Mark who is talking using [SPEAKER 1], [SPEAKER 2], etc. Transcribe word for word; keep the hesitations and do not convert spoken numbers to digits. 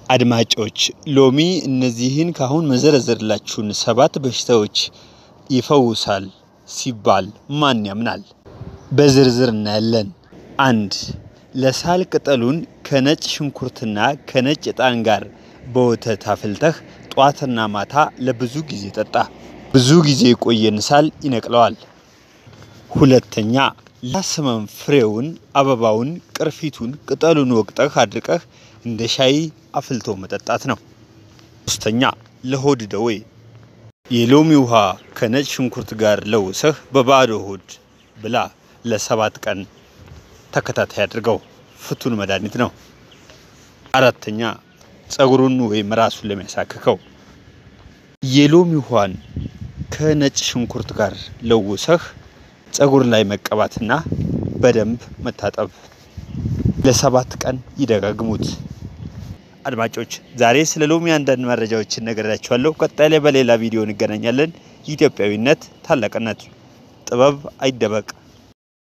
[SPEAKER 1] አድማጮች ሎሚ እነዚህን ካሁን መዘረዘርላችሁን ሰባት በሽታዎች ይፈውሳል ሲባል ማን ያምናል? በዝርዝር እናያለን። አንድ ለሳል ቅጠሉን ከነጭ ሽንኩርትና ከነጭ ዕጣን ጋር በወተት አፍልተህ ጧትና ማታ ለብዙ ጊዜ ጠጣ። ብዙ ጊዜ ቆየን ሳል ይነቅለዋል። ሁለተኛ ለአስመም ፍሬውን፣ አበባውን፣ ቅርፊቱን፣ ቅጠሉን ወቅጠህ አድርቀህ እንደ ሻይ አፍልቶ መጠጣት ነው። ሶስተኛ ለሆድ ደዌ የሎሚ ውሃ ከነጭ ሽንኩርት ጋር ለውሰህ በባዶ ሆድ ብላ ለሰባት ቀን ተከታታይ አድርገው ፍቱን መድኃኒት ነው። አራተኛ ጸጉሩን ወይም ራሱን ለሚያሳክከው የሎሚ ውሃን ከነጭ ሽንኩርት ጋር ለውሰህ ጸጉር ላይ መቀባትና በደንብ መታጠብ ለሰባት ቀን ይደጋግሙት። አድማጮች ዛሬ ስለ ሎሚ አንዳንድ መረጃዎችን ነግሬያችኋለሁ። ቀጣይ ላይ በሌላ ቪዲዮ እንገናኛለን። ኢትዮጵያዊነት ታላቅነት ጥበብ አይደበቅ።